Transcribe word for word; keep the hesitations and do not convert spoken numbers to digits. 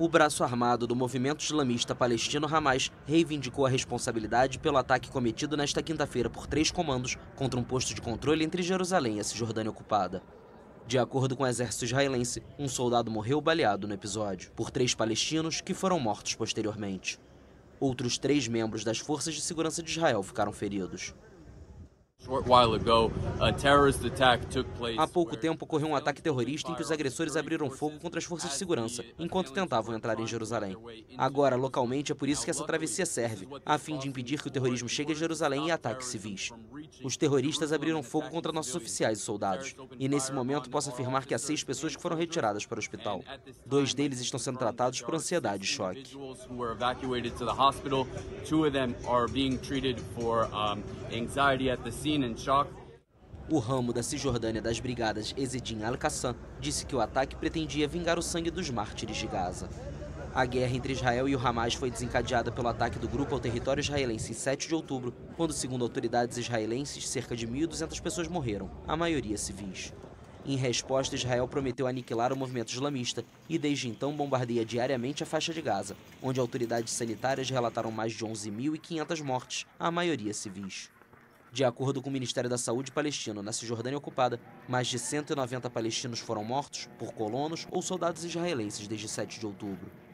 O braço armado do movimento islamista palestino Hamas reivindicou a responsabilidade pelo ataque cometido nesta quinta-feira por três comandos contra um posto de controle entre Jerusalém e a Cisjordânia ocupada. De acordo com o exército israelense, um soldado morreu baleado no episódio, por três palestinos que foram mortos posteriormente. Outros três membros das forças de segurança de Israel ficaram feridos. Há pouco tempo ocorreu um ataque terrorista em que os agressores abriram fogo contra as forças de segurança, enquanto tentavam entrar em Jerusalém. Agora, localmente, é por isso que essa travessia serve, a fim de impedir que o terrorismo chegue a Jerusalém e ataque civis. Os terroristas abriram fogo contra nossos oficiais e soldados, e nesse momento posso afirmar que há seis pessoas que foram retiradas para o hospital. Dois deles estão sendo tratados por ansiedade e choque. O ramo da Cisjordânia das Brigadas Ezzedin Al-Qassam disse que o ataque pretendia vingar o sangue dos mártires de Gaza. A guerra entre Israel e o Hamas foi desencadeada pelo ataque do grupo ao território israelense em sete de outubro, quando, segundo autoridades israelenses, cerca de mil e duzentas pessoas morreram, a maioria civis. Em resposta, Israel prometeu aniquilar o movimento islamista e, desde então, bombardeia diariamente a faixa de Gaza, onde autoridades sanitárias relataram mais de onze mil e quinhentas mortes, a maioria civis. De acordo com o Ministério da Saúde palestino, na Cisjordânia ocupada, mais de cento e noventa palestinos foram mortos por colonos ou soldados israelenses desde sete de outubro.